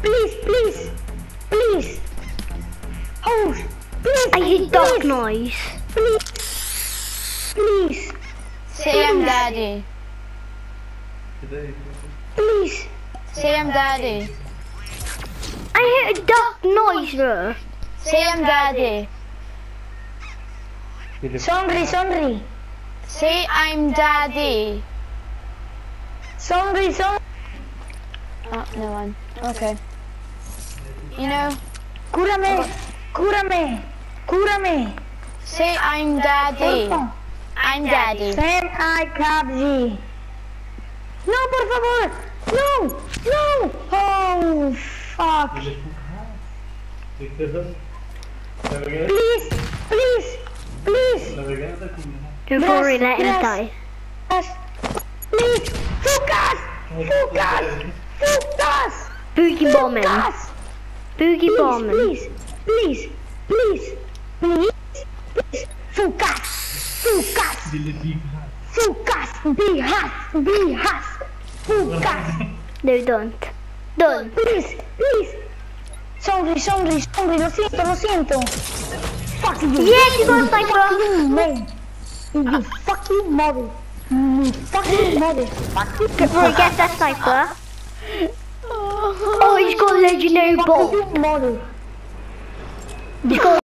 please, please. Oh, please. I hear dark noise. Please. Say I'm daddy. Please. Say I'm daddy. I hear a dark noise, bro. Say I'm daddy. Sonri. Say I'm daddy. Sonri. Oh, no one. Okay. You know, Cúrame. say I'm daddy. I'm daddy. Sam I Kabji. No, por favor. No. Oh, fuck. Please. Don't worry, let him die. Please. Focus. Boogie bombing. Boogie bombing. Please. Focus. Focus. No, don't. Don't. Please. Sonri, lo siento. Fuck you. Yes, you got sniper. You fucking mother. Bro, get that sniper. Oh, he's got a legendary ball. Mother. He's got